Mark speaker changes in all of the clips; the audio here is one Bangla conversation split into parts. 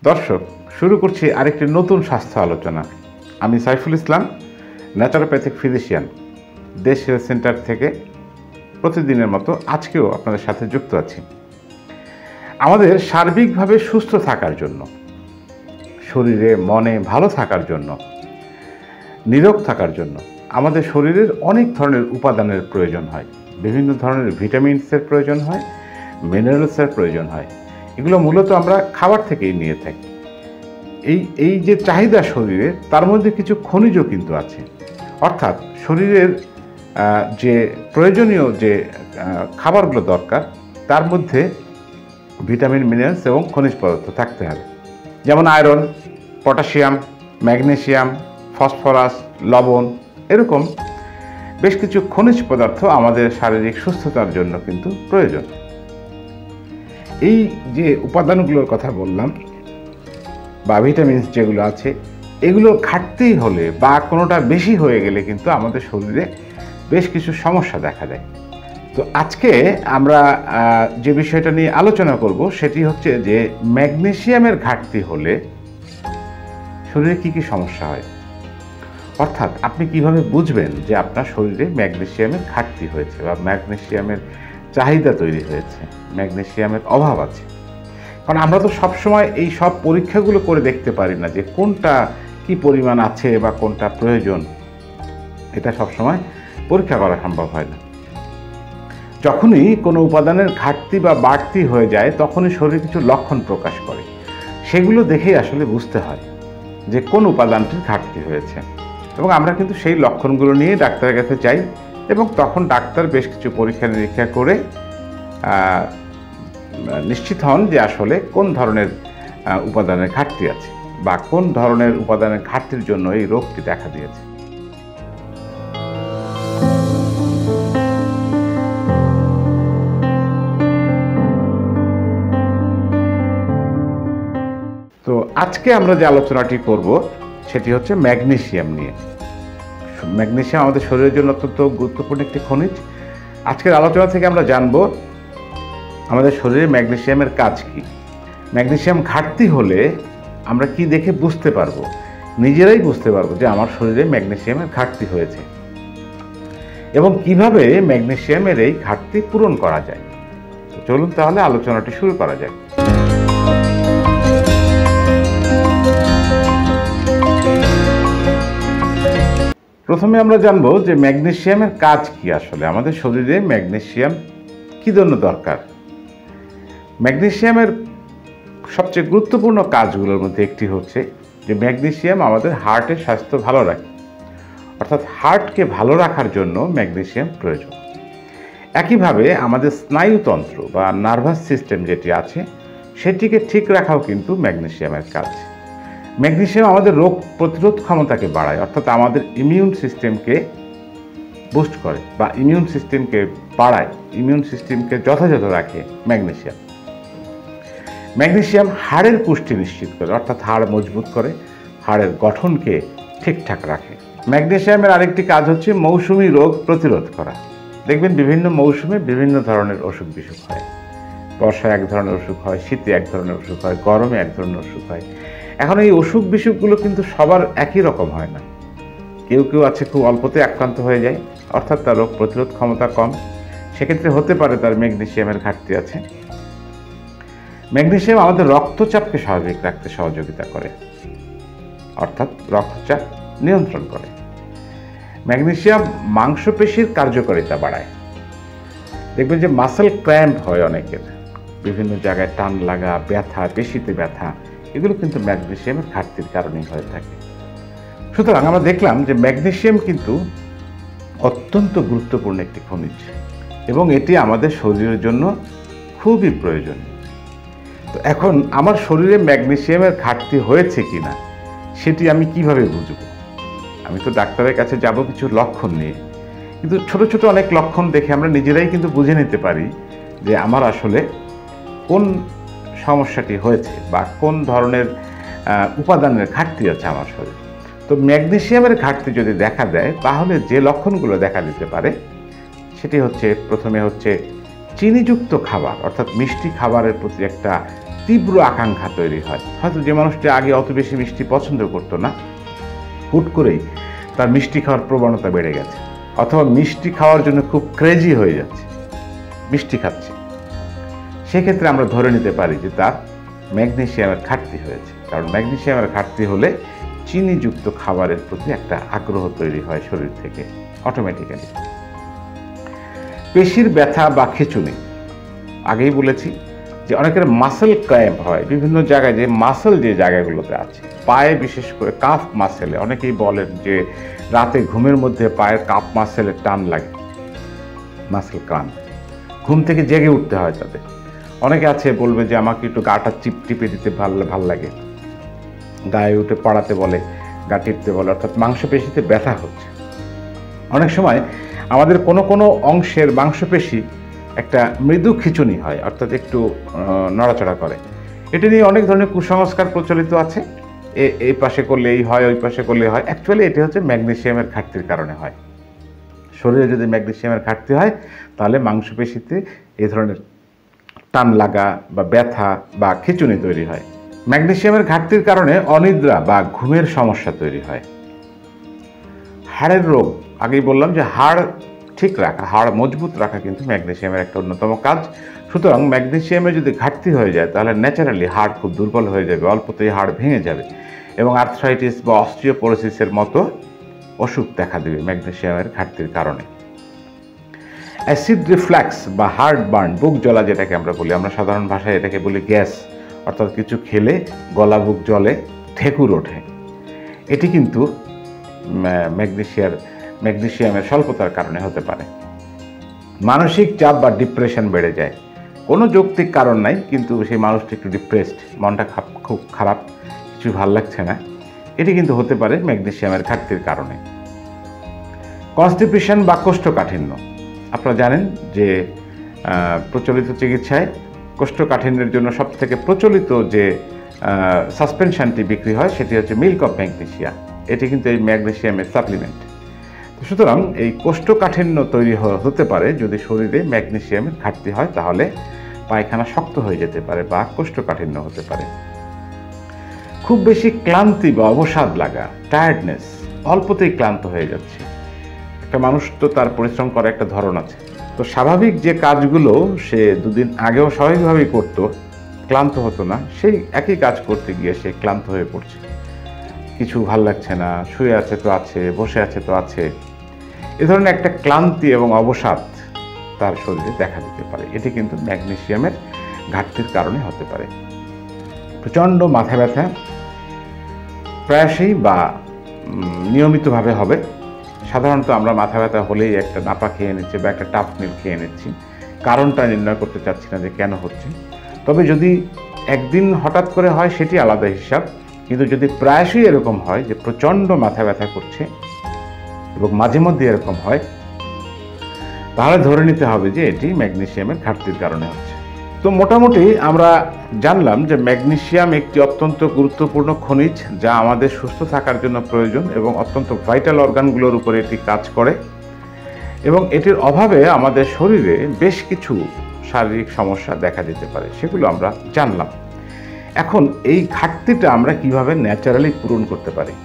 Speaker 1: দর্শক, শুরু করছি আরেকটি নতুন স্বাস্থ্য আলোচনা। আমি সাইফুল ইসলাম, ন্যাচারোপ্যাথিক ফিজিশিয়ান, দেশ হেলথ সেন্টার থেকে প্রতিদিনের মতো আজকেও আপনাদের সাথে যুক্ত আছি। আমাদের সার্বিকভাবে সুস্থ থাকার জন্য, শরীরে মনে ভালো থাকার জন্য, নিরোগ থাকার জন্য আমাদের শরীরের অনেক ধরনের উপাদানের প্রয়োজন হয়। বিভিন্ন ধরনের ভিটামিনসের প্রয়োজন হয়, মিনারেলসের প্রয়োজন হয়। এগুলো মূলত আমরা খাবার থেকেই নিয়ে থাকি। এই যে চাহিদা শরীরের, তার মধ্যে কিছু খনিজও কিন্তু আছে। অর্থাৎ শরীরের যে প্রয়োজনীয় যে খাবারগুলো দরকার, তার মধ্যে ভিটামিন, মিনারেলস এবং খনিজ পদার্থ থাকতে হবে। যেমন আয়রন, পটাশিয়াম, ম্যাগনেসিয়াম, ফসফরাস, লবণ, এরকম বেশ কিছু খনিজ পদার্থ আমাদের শারীরিক সুস্থতার জন্য কিন্তু প্রয়োজন। এই যে উপাদানগুলোর কথা বললাম বা ভিটামিনস যেগুলো আছে, এগুলো ঘাটতি হলে বা কোনোটা বেশি হয়ে গেলে কিন্তু আমাদের শরীরে বেশ কিছু সমস্যা দেখা দেয়। তো আজকে আমরা যে বিষয়টা নিয়ে আলোচনা করব সেটি হচ্ছে যে ম্যাগনেসিয়ামের ঘাটতি হলে শরীরে কি কি সমস্যা হয়। অর্থাৎ আপনি কিভাবে বুঝবেন যে আপনার শরীরে ম্যাগনেসিয়ামের ঘাটতি হয়েছে বা ম্যাগনেসিয়ামের চাহিদা তৈরি হয়েছে, ম্যাগনেসিয়ামের অভাব আছে। কারণ আমরা তো সবসময় এই সব পরীক্ষাগুলো করে দেখতে পারি না যে কোনটা কি পরিমাণ আছে বা কোনটা প্রয়োজন। এটা সবসময় পরীক্ষা করা সম্ভব হয় না। যখনই কোনো উপাদানের ঘাটতি বা বাড়তি হয়ে যায়, তখনই শরীর কিছু লক্ষণ প্রকাশ করে। সেগুলো দেখেই আসলে বুঝতে হয় যে কোন উপাদানটির ঘাটতি হয়েছে। এবং আমরা কিন্তু সেই লক্ষণগুলো নিয়ে ডাক্তারের কাছে যাই এবং তখন ডাক্তার বেশ কিছু পরীক্ষা নিরীক্ষা করে নিশ্চিত হন যে আসলে কোন ধরনের উপাদানের ঘাটতি আছে বা কোন ধরনের উপাদানের ঘাটতির জন্য এই রোগটি দেখা দিয়েছে। তো আজকে আমরা যে আলোচনাটি করব সেটি হচ্ছে ম্যাগনেসিয়াম নিয়ে। ম্যাগনেসিয়াম আমাদের শরীরের জন্য অত্যন্ত গুরুত্বপূর্ণ একটি খনিজ। আজকের আলোচনা থেকে আমরা জানব আমাদের শরীরে ম্যাগনেসিয়ামের কাজ কি, ম্যাগনেসিয়াম ঘাটতি হলে আমরা কি দেখে বুঝতে পারবো, নিজেরাই বুঝতে পারবো যে আমার শরীরে ম্যাগনেসিয়ামের ঘাটতি হয়েছে, এবং কিভাবে ম্যাগনেসিয়ামের এই ঘাটতি পূরণ করা যায়। চলুন তাহলে আলোচনাটি শুরু করা যায়। প্রথমে আমরা জানবো যে ম্যাগনেসিয়ামের কাজ কি। আসলে আমাদের শরীরে ম্যাগনেসিয়াম কি জন্য দরকার। ম্যাগনেসিয়ামের সবচেয়ে গুরুত্বপূর্ণ কাজগুলোর মধ্যে একটি হচ্ছে যে ম্যাগনেসিয়াম আমাদের হার্টের স্বাস্থ্য ভালো রাখে। অর্থাৎ হার্টকে ভালো রাখার জন্য ম্যাগনেসিয়াম প্রয়োজন। একইভাবে আমাদের স্নায়ুতন্ত্র বা নার্ভাস সিস্টেম যেটি আছে, সেটিকে ঠিক রাখাও কিন্তু ম্যাগনেসিয়ামের কাজ। ম্যাগনেসিয়াম আমাদের রোগ প্রতিরোধ ক্ষমতাকে বাড়ায়, অর্থাৎ আমাদের ইমিউন সিস্টেমকে বুস্ট করে বা ইমিউন সিস্টেমকে বাড়ায়, ইমিউন সিস্টেমকে যথাযথ রাখে ম্যাগনেসিয়াম। ম্যাগনেসিয়াম হাড়ের পুষ্টি নিশ্চিত করে, অর্থাৎ হাড় মজবুত করে, হাড়ের গঠনকে ঠিকঠাক রাখে। ম্যাগনেসিয়ামের আরেকটি কাজ হচ্ছে মৌসুমি রোগ প্রতিরোধ করা। দেখবেন বিভিন্ন মৌসুমে বিভিন্ন ধরনের অসুখ বিসুখ হয়। বর্ষায় এক ধরনের অসুখ হয়, শীতে এক ধরনের অসুখ হয়, গরমে এক ধরনের অসুখ হয়। এখন এই অসুখ বিসুখগুলো কিন্তু সবার একই রকম হয় না। কেউ কেউ আছে খুব অল্পতে আক্রান্ত হয়ে যায়, অর্থাৎ তার রোগ প্রতিরোধ ক্ষমতা কম। সেক্ষেত্রে হতে পারে তার ম্যাগনেসিয়ামের ঘাটতি আছে। ম্যাগনেসিয়াম আমাদের রক্তচাপকে স্বাভাবিক রাখতে সহযোগিতা করে, অর্থাৎ রক্তচাপ নিয়ন্ত্রণ করে। ম্যাগনেসিয়াম মাংসপেশির কার্যকারিতা বাড়ায়। দেখবেন যে মাসেল ক্র্যাম্প হয় অনেকের, বিভিন্ন জায়গায় টান লাগা, ব্যথা, পেশিতে ব্যথা, এগুলো কিন্তু ম্যাগনেসিয়ামের ঘাটতির কারণেই হয়ে থাকে। সুতরাং আমরা দেখলাম যে ম্যাগনেসিয়াম কিন্তু অত্যন্ত গুরুত্বপূর্ণ একটি খনিজ এবং এটি আমাদের শরীরের জন্য খুবই প্রয়োজনীয়। তো এখন আমার শরীরে ম্যাগনেসিয়ামের ঘাটতি হয়েছে কিনা সেটি আমি কিভাবে বুঝব? আমি তো ডাক্তারের কাছে যাব কিছু লক্ষণ নিয়ে, কিন্তু ছোট ছোট অনেক লক্ষণ দেখে আমরা নিজেরাই কিন্তু বুঝে নিতে পারি যে আমার আসলে কোন সমস্যাটি হয়েছে বা কোন ধরনের উপাদানের ঘাটতি আছে আমার শরীরে। তো ম্যাগনেসিয়ামের ঘাটতি যদি দেখা দেয়, তাহলে যে লক্ষণগুলো দেখা দিতে পারে সেটি হচ্ছে, প্রথমে হচ্ছে চিনিযুক্ত খাবার, অর্থাৎ মিষ্টি খাবারের প্রতি একটা তীব্র আকাঙ্ক্ষা তৈরি হয়। হয়তো যে মানুষটি আগে অত বেশি মিষ্টি পছন্দ করতো না, হুট করেই তার মিষ্টি খাওয়ার প্রবণতা বেড়ে গেছে, অথবা মিষ্টি খাওয়ার জন্য খুব ক্রেজি হয়ে যাচ্ছে, মিষ্টি খাচ্ছে। সেক্ষেত্রে আমরা ধরে নিতে পারি যে তার ম্যাগনেসিয়ামের ঘাটতি হয়েছে। কারণ ম্যাগনেসিয়ামের ঘাটতি হলে চিনিযুক্ত খাবারের প্রতি একটা আগ্রহ তৈরি হয় শরীর থেকে অটোমেটিক্যালি। পেশির ব্যথা বা খিঁচুনি, আগেই বলেছি যে অনেকের মাসেল ক্র্যাম্প হয় বিভিন্ন জায়গায়, যে মাসেল যে জায়গাগুলোতে আছে, পায়ে বিশেষ করে কাফ মাসেলে, অনেকেই বলেন যে রাতে ঘুমের মধ্যে পায়ের কাফ মাসেলে টান লাগে, মাসেল ক্র্যাম্প, ঘুম থেকে জেগে উঠতে হয় তাদের। অনেকে আছে বলবে যে আমাকে একটু গাটা টিপে দিতে ভাল লাগে, গায়ে উঠে পড়াতে বলে, গা টিপতে বলে, অর্থাৎ মাংসপেশিতে ব্যথা হচ্ছে। অনেক সময় আমাদের কোনো কোনো অংশের মাংসপেশি একটা মৃদু খিঁচুনি হয়, অর্থাৎ একটু নড়াচড়া করে। এটা নিয়ে অনেক ধরনের কুসংস্কার প্রচলিত আছে, এই পাশে করলে এই হয়, ওই পাশে করলে হয়। অ্যাকচুয়ালি এটি হচ্ছে ম্যাগনেসিয়ামের ঘাটতির কারণে হয়। শরীরে যদি ম্যাগনেসিয়ামের ঘাটতি হয় তাহলে মাংসপেশিতে এই ধরনের টান লাগা বা ব্যথা বা খিঁচুনি তৈরি হয়। ম্যাগনেসিয়ামের ঘাটতির কারণে অনিদ্রা বা ঘুমের সমস্যা তৈরি হয়। হাড়ের রোগ, আগেই বললাম যে হাড় ঠিক রাখা, হাড় মজবুত রাখা কিন্তু ম্যাগনেসিয়ামের একটা অন্যতম কাজ। সুতরাং ম্যাগনেসিয়ামের যদি ঘাটতি হয়ে যায় তাহলে ন্যাচারালি হাড় খুব দুর্বল হয়ে যাবে, অল্পতেই হাড় ভেঙে যাবে এবং আর্থ্রাইটিস বা অস্টিওপোরোসিসের মতো অসুখ দেখা দেবে ম্যাগনেসিয়ামের ঘাটতির কারণে। অ্যাসিড রিফ্লাক্স বা হার্ট বার্ন, বুক জ্বলা যেটাকে আমরা বলি, আমরা সাধারণ ভাষায় এটাকে বলি গ্যাস, অর্থাৎ কিছু খেলে গলা বুক জ্বলে, ঠেকুর ওঠে, এটি কিন্তু ম্যাগনেসিয়ামের স্বল্পতার কারণে হতে পারে। মানসিক চাপ বা ডিপ্রেশন বেড়ে যায়, কোনো যৌক্তিক কারণ নাই, কিন্তু সেই মানুষটি একটু ডিপ্রেসড, মনটা খুব খারাপ, কিছু ভাল লাগছে না, এটি কিন্তু হতে পারে ম্যাগনেসিয়ামের ঘাটতির কারণে। কনস্টিপেশন বা কোষ্ঠকাঠিন্য, আপনারা জানেন যে প্রচলিত চিকিৎসায় কোষ্ঠকাঠিন্যের জন্য সবথেকে প্রচলিত যে সাসপেনশনটি বিক্রি হয় সেটি হচ্ছে মিল্ক অফ ম্যাগনেসিয়া, এটি কিন্তু এই ম্যাগনেসিয়ামের সাপ্লিমেন্ট। সুতরাং এই কোষ্ঠকাঠিন্য তৈরি হতে পারে যদি শরীরে ম্যাগনেসিয়ামের ঘাটতি হয়, তাহলে পায়খানা শক্ত হয়ে যেতে পারে বা কোষ্ঠকাঠিন্য হতে পারে। খুব বেশি ক্লান্তি বা অবসাদ লাগা, টায়ার্ডনেস, অল্পতেই ক্লান্ত হয়ে যাচ্ছে। একটা মানুষ তো তার পরিশ্রম করার একটা ধরন আছে, তো স্বাভাবিক যে কাজগুলো সে দুদিন আগেও স্বাভাবিকভাবেই করত, ক্লান্ত হতো না, সেই একই কাজ করতে গিয়ে সে ক্লান্ত হয়ে পড়ছে, কিছু ভাল লাগছে না, শুয়ে আছে তো আছে, বসে আছে তো আছে, এ ধরনের একটা ক্লান্তি এবং অবসাদ তার শরীরে দেখা দিতে পারে। এটি কিন্তু ম্যাগনেসিয়ামের ঘাটতির কারণে হতে পারে। প্রচণ্ড মাথা ব্যথা প্রায়শই বা নিয়মিতভাবে হবে। সাধারণত আমরা মাথা ব্যথা হলেই একটা নাপা খেয়ে নিচ্ছি বা একটা টাফনিল খেয়ে নিচ্ছি, কারণটা নির্ণয় করতে চাচ্ছি না যে কেন হচ্ছে। তবে যদি একদিন হঠাৎ করে হয় সেটি আলাদা হিসাব, কিন্তু যদি প্রায়শই এরকম হয় যে প্রচণ্ড মাথা ব্যথা করছে এবং মাঝে মধ্যে এরকম হয়, তাহলে ধরে নিতে হবে যে এটি ম্যাগনেসিয়ামের ঘাটতির কারণে হচ্ছে। তো মোটামুটি আমরা জানলাম যে ম্যাগনেসিয়াম একটি অত্যন্ত গুরুত্বপূর্ণ খনিজ, যা আমাদের সুস্থ থাকার জন্য প্রয়োজন এবং অত্যন্ত ভাইটাল অর্গানগুলোর উপরে এটি কাজ করে, এবং এটির অভাবে আমাদের শরীরে বেশ কিছু শারীরিক সমস্যা দেখা দিতে পারে, সেগুলো আমরা জানলাম। এখন এই ঘাটতিটা আমরা কিভাবে ন্যাচারালি পূরণ করতে পারি?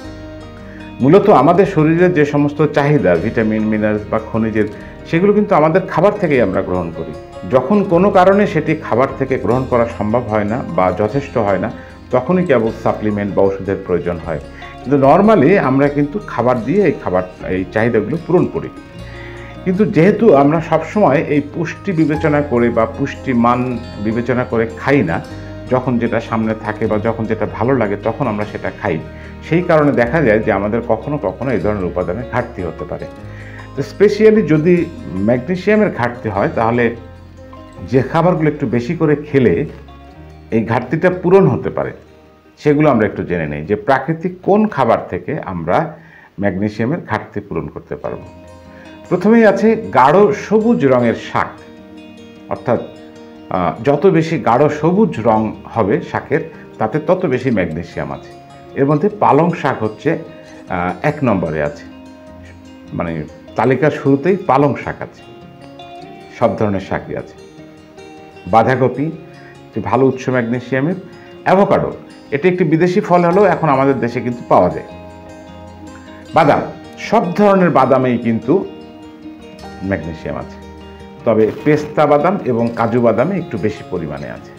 Speaker 1: মূলত আমাদের শরীরের যে সমস্ত চাহিদা, ভিটামিন, মিনারেলস বা খনিজের, সেগুলো কিন্তু আমাদের খাবার থেকেই আমরা গ্রহণ করি। যখন কোনো কারণে সেটি খাবার থেকে গ্রহণ করা সম্ভব হয় না বা যথেষ্ট হয় না, তখনই কেবল সাপ্লিমেন্ট বা ওষুধের প্রয়োজন হয়। কিন্তু নর্মালি আমরা কিন্তু খাবার দিয়ে এই চাহিদাগুলো পূরণ করি। কিন্তু যেহেতু আমরা সবসময় এই পুষ্টি বিবেচনা করে বা পুষ্টিমান বিবেচনা করে খাই না, যখন যেটা সামনে থাকে বা যখন যেটা ভালো লাগে তখন আমরা সেটা খাই, সেই কারণে দেখা যায় যে আমাদের কখনো কখনো এই ধরনের উপাদানের ঘাটতি হতে পারে। তো স্পেশালি যদি ম্যাগনেসিয়ামের ঘাটতি হয়, তাহলে যে খাবারগুলো একটু বেশি করে খেলে এই ঘাটতিটা পূরণ হতে পারে সেগুলো আমরা একটু জেনে নেই, যে প্রাকৃতিক কোন খাবার থেকে আমরা ম্যাগনেসিয়ামের ঘাটতি পূরণ করতে পারব। প্রথমেই আছে গাঢ় সবুজ রঙের শাক, অর্থাৎ যত বেশি গাঢ় সবুজ রং হবে শাকের, তাতে তত বেশি ম্যাগনেসিয়াম আছে। এর মধ্যে পালং শাক হচ্ছে 1 নম্বরে আছে, মানে তালিকার শুরুতেই পালং শাক আছে, সব ধরনের শাকই আছে। বাঁধাকপি, যে ভালো উৎস ম্যাগনেসিয়ামের। অ্যাভোকাডো, এটি একটি বিদেশি ফল হলেও এখন আমাদের দেশে কিন্তু পাওয়া যায়। বাদাম, সব ধরনের বাদামেই কিন্তু ম্যাগনেসিয়াম আছে, তবে পেস্তা বাদাম এবং কাজু বাদামে একটু বেশি পরিমাণে আছে।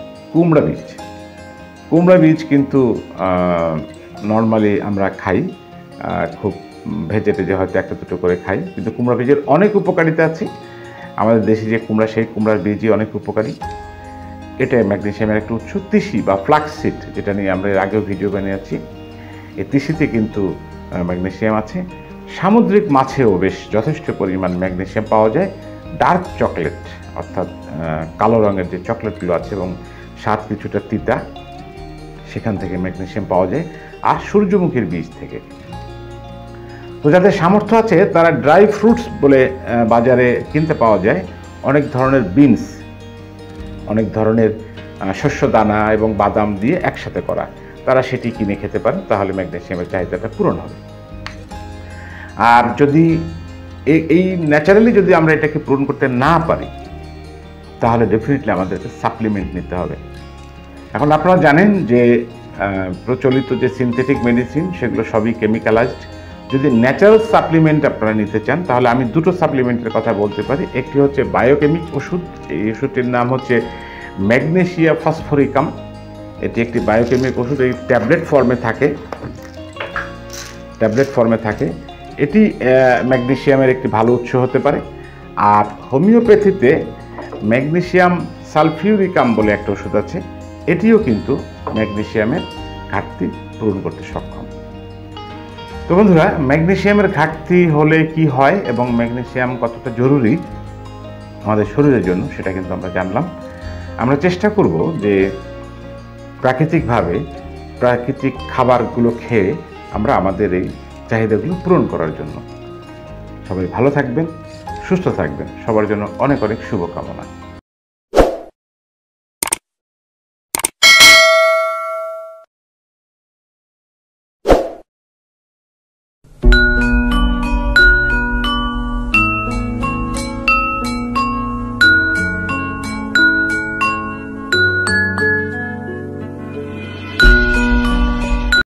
Speaker 1: কুমড়া বীজ কিন্তু নর্মালি আমরা খাই, খুব ভেজে টেজে হয়তো একটা দুটো করে খাই, কিন্তু কুমড়া বীজের অনেক উপকারিতা আছে। আমাদের দেশে যে কুমড়া, সেই কুমড়ার বীজই অনেক উপকারী। এটা ম্যাগনেসিয়ামের একটা উৎস। তিসি বা ফ্লাক্সসিড, যেটা নিয়ে আমরা এর আগেও ভিডিও বানিয়েছি, এই তিসিতে কিন্তু ম্যাগনেসিয়াম আছে। সামুদ্রিক মাছেও বেশ যথেষ্ট পরিমাণ ম্যাগনেসিয়াম পাওয়া যায়। ডার্ক চকলেট, অর্থাৎ কালো রঙের যে চকলেটগুলো আছে এবং স্বাদ কিছুটা তিতা, সেখান থেকে ম্যাগনেসিয়াম পাওয়া যায়। আর সূর্যমুখীর বীজ থেকে। তো যাদের সামর্থ্য আছে তারা ড্রাই ফ্রুটস বলে বাজারে কিনতে পাওয়া যায় অনেক ধরনের বিনস, অনেক ধরনের শস্য দানা এবং বাদাম দিয়ে একসাথে করা, তারা সেটি কিনে খেতে পারেন, তাহলে ম্যাগনেসিয়ামের চাহিদাটা পূরণ হবে। আর যদি এই ন্যাচারালি যদি আমরা এটাকে পূরণ করতে না পারি, তাহলে ডেফিনেটলি আমাদেরকে সাপ্লিমেন্ট নিতে হবে। এখন আপনারা জানেন যে প্রচলিত যে সিনথেটিক মেডিসিন, সেগুলো সবই কেমিক্যালাইজড। যদি ন্যাচারাল সাপ্লিমেন্ট আপনারা নিতে চান, তাহলে আমি দুটো সাপ্লিমেন্টের কথা বলতে পারি। একটি হচ্ছে বায়োকেমিক ওষুধ, এই ওষুধটির নাম হচ্ছে ম্যাগনেসিয়া ফসফরিকাম। এটি একটি বায়োকেমিক ওষুধ, এই ট্যাবলেট ফর্মে থাকে। এটি ম্যাগনেসিয়ামের একটি ভালো উৎস হতে পারে। আর হোমিওপ্যাথিতে ম্যাগনেসিয়াম সালফিউরিকাম বলে একটা ওষুধ আছে, এটিও কিন্তু ম্যাগনেসিয়ামের ঘাটতি পূরণ করতে সক্ষম। তো বন্ধুরা, ম্যাগনেসিয়ামের ঘাটতি হলে কি হয় এবং ম্যাগনেসিয়াম কতটা জরুরি আমাদের শরীরের জন্য, সেটা কিন্তু আমরা জানলাম। আমরা চেষ্টা করব যে প্রাকৃতিক খাবারগুলো খেয়ে আমরা আমাদের এই চাহিদাগুলো পূরণ করার জন্য। সবাই ভালো থাকবেন, সুস্থ থাকবেন, সবার জন্য অনেক অনেক শুভকামনা।